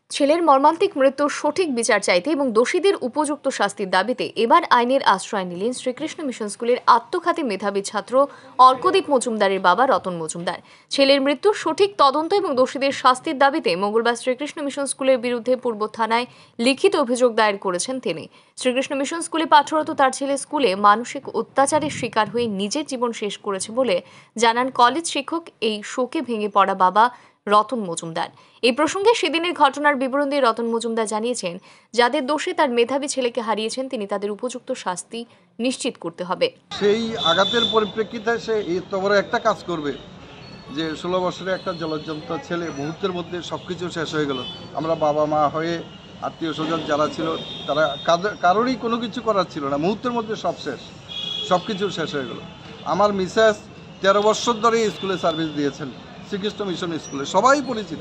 ছেলের মর্মান্তিক মৃত্যুর সঠিক বিচার চাইতে এবং দোষীদের উপযুক্ত শাস্তির দাবিতে এবার আইনের আশ্রয় নিলেন শ্রীকৃষ্ণ মিশন স্কুলের আত্মঘাতী মেধাবী ছাত্র অর্কদীপ মজুমদারের বাবা রতন মজুমদার। ছেলের মৃত্যুর সঠিক তদন্ত এবং দোষীদের শাস্তির দাবিতে মঙ্গলবার শ্রীকৃষ্ণ মিশন স্কুলের বিরুদ্ধে পূর্ব থানায় লিখিত অভিযোগ দায়ের করেছেন তিনি। শ্রীকৃষ্ণ মিশন স্কুলে পাঠরত তার ছেলে স্কুলে মানসিক অত্যাচারের শিকার হয়ে নিজের জীবন শেষ করেছে বলে জানান কলেজ শিক্ষক। এই শোকে ভেঙে পড়া বাবা রতন মজুমদার। এই প্রসঙ্গে সেদিনের ঘটনার বিবরণ দিয়ে রতন মজুমদার জানিয়েছেন, যাদের দোষে তার মেধাবী ছেলেকে হারিয়েছেন তিনি তাদের উপযুক্ত শাস্তি নিশ্চিত করতে হবে। সেই আঘাতের পরিপ্রেক্ষিতে সে এত বড় একটা কাজ করবে যে 16 বছরের একটা জলজ্জন্ত ছেলে মুহূর্তের মধ্যে সব কিছু শেষ হয়ে গেল। আমরা বাবা মা হয়ে আত্মীয় স্বজন যারা ছিল তারা কারোরই কোনো কিছু করার ছিল না, মুহূর্তের মধ্যে সব শেষ, সব কিছু শেষ হয়ে গেল। আমার মিসেস 13 বছর ধরে স্কুলে সার্ভিস দিয়েছেন, শ্রীকৃষ্ণ মিশন স্কুলে। সবাই পরিচিত,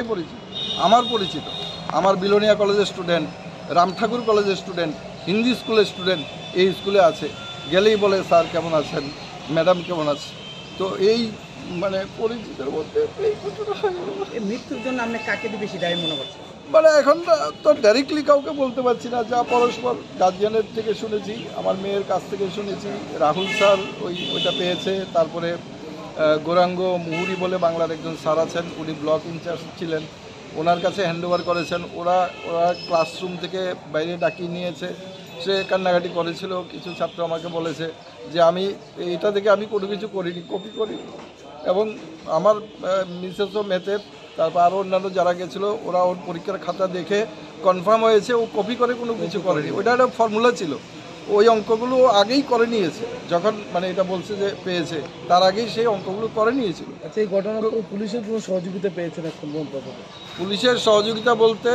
আমার পরিচিত। আমার বিলোনিয়া কলেজের স্টুডেন্ট, রামঠাকুর কলেজের স্টুডেন্ট, হিন্দি স্কুলের স্টুডেন্ট এই স্কুলে আছে। গেলেই বলে স্যার কেমন আছেন, ম্যাডাম কেমন আছে। তো এই মানে পরিচিতের মধ্যে এই মৃত্যুর জন্য আপনি কাকে বেশি দায়ী মনে করছেন? মানে এখন তো ডাইরেক্টলি কাউকে বলতে পারছি না, যা পরস্পর গার্জিয়ানের থেকে শুনেছি, আমার মেয়ের কাছ থেকে শুনেছি রাহুল স্যার ওইটা পেয়েছে। তারপরে গৌরাঙ্গ মুহুরি বলে বাংলার একজন স্যার আছেন, উনি ব্লক ইনচার্জ ছিলেন, ওনার কাছে হ্যান্ডওভার করেছেন। ওরা ক্লাসরুম থেকে বাইরে ডাকিয়ে নিয়েছে, সে কান্নাকাটি করেছিল। কিছু ছাত্র আমাকে বলেছে যে এটা থেকে আমি কোনো কিছু করিনি, কপি করিনি। এবং আমার মিসেসও মেথের, তারপর আরও অন্যান্য যারা গেছিলো ওরা ওর পরীক্ষার খাতা দেখে কনফার্ম হয়েছে ও কপি করে কোনো কিছু করেনি। ওইটা একটা ফর্মুলা ছিল, ওই অঙ্কগুলো আগেই করে নিয়েছে। যখন মানে এটা বলছে যে পেয়েছে, তার আগেই সেই অঙ্কগুলো করে নিয়েছিল। আচ্ছা, এই ঘটনার পর পুলিশের কোনো সহযোগিতা পেয়েছেন এখন পর্যন্ত? পুলিশের সহযোগিতা বলতে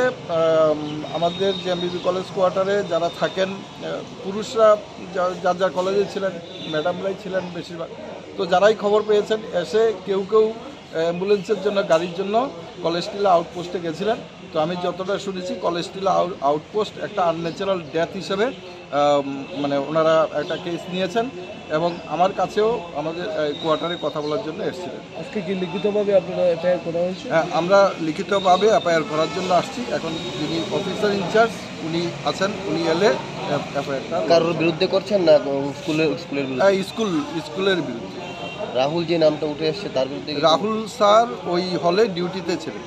আমাদের জেএমবিবি কলেজ কোয়ার্টারে যারা থাকেন পুরুষরা যার যার কলেজে ছিলেন, ম্যাডামরাই ছিলেন বেশিরভাগ। তো যারাই খবর পেয়েছেন এসে কেউ অ্যাম্বুলেন্সের জন্য, গাড়ির জন্য কলেজ টিলা আউটপোস্টে গেছিলেন। তো আমি যতটা শুনেছি কলেজ টিলা আউটপোস্ট একটা আনন্যাচারাল ডেথ হিসেবে মানে ওনারা একটা কেস নিয়েছেন এবং আমার কাছেও আমাদের কোয়ার্টারে কথা বলার জন্য এসেছিলেন। আজকে কি লিখিতভাবে আপনারা এফআইআর করা হয়েছে? হ্যাঁ, আমরা লিখিতভাবে এফআইআর করার জন্য আসছি। এখন যিনি অফিসার ইনচার্জ উনি আছেন, উনি এলে এফআইআরটা কারোর বিরুদ্ধে করছেন না স্কুলের বিরুদ্ধে? স্কুলের বিরুদ্ধে। রাহুল যে নামটা উঠে আসছে তার বিরুদ্ধে? রাহুল স্যার ওই হলে ডিউটিতে ছিলেন,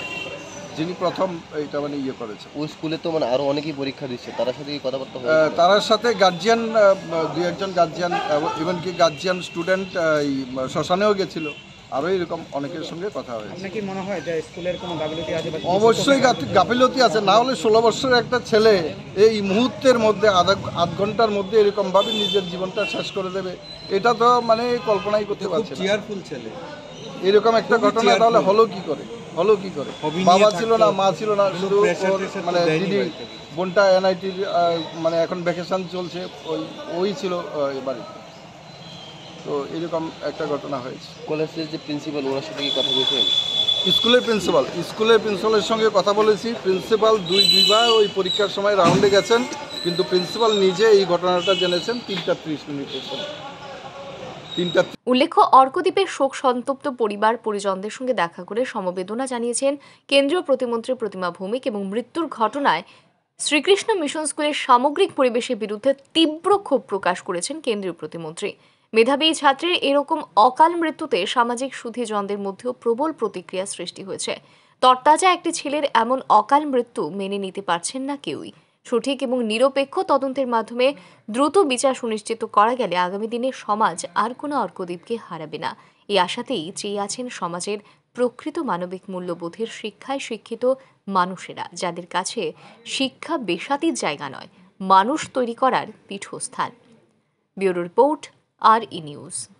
যিনি প্রথম এইটা মানে করেছে। ওই স্কুলে তো মানে আরো অনেকেই পরীক্ষা দিচ্ছে, তার সাথে কি কথাবার্তা হয়? তার সাথে গার্জিয়ান, দুই একজন গার্জিয়ান, ইভেনকি গার্জিয়ান স্টুডেন্ট শ্মশানেও গেছিল। আরও এরকম অনেকের সঙ্গে কথা হয়েছে। আপনার কি মনে হয় যে স্কুলের কোনো গাফিলতি আছে? অবশ্যই গাফিলতি আছে, না হলে 16 বছরের একটা ছেলে এই মুহূর্তের মধ্যে আধ ঘন্টার মধ্যে এরকমভাবে নিজের জীবনটা শেষ করে দেবে, এটা তো মানে কল্পনাই করতে পারছি না। চেয়ারফুল ছেলে, এরকম একটা ঘটনা তাহলে হলো কি করে? বাবা ছিল না, মা ছিল না, শুধু মানে দিদি বোনটা এনআইটির মানে এখন ভ্যাকেশন চলছে, ওই ছিল বাড়িতে। তো এরকম একটা ঘটনা হয়েছে। কলেজের যে প্রিন্সিপাল ওনার সাথে কি কথা বলছেন? স্কুলের প্রিন্সিপালের সঙ্গে কথা বলেছি। প্রিন্সিপাল দুইবার ওই পরীক্ষার সময় রাউন্ডে গেছেন, কিন্তু প্রিন্সিপাল নিজে এই ঘটনাটা জেনেছেন 3:30 মিনিটের সময়। উল্লেখ্য, অর্কদীপের শোক সন্তপ্ত পরিবার পরিজনদের সঙ্গে দেখা করে সমবেদনা জানিয়েছেন কেন্দ্রীয় প্রতিমন্ত্রী প্রতিমা ভৌমিক এবং মৃত্যুর ঘটনায় শ্রীকৃষ্ণ মিশন স্কুলের সামগ্রিক পরিবেশের বিরুদ্ধে তীব্র ক্ষোভ প্রকাশ করেছেন কেন্দ্রীয় প্রতিমন্ত্রী। মেধাবী ছাত্রের এরকম অকাল মৃত্যুতে সামাজিক সুধীজনদের মধ্যেও প্রবল প্রতিক্রিয়া সৃষ্টি হয়েছে। তরতাজা একটি ছেলের এমন অকাল মৃত্যু মেনে নিতে পারছেন না কেউই। সঠিক এবং নিরপেক্ষ তদন্তের মাধ্যমে দ্রুত বিচার সুনিশ্চিত করা গেলে আগামী দিনে সমাজ আর কোনো অর্কদীপকে হারাবে না। এই আশাতেই চেয়ে আছেন সমাজের প্রকৃত মানবিক মূল্যবোধের শিক্ষায় শিক্ষিত মানুষেরা, যাদের কাছে শিক্ষা বেসাতির জায়গা নয়, মানুষ তৈরি করার পীঠস্থান। Bureau report, RE news.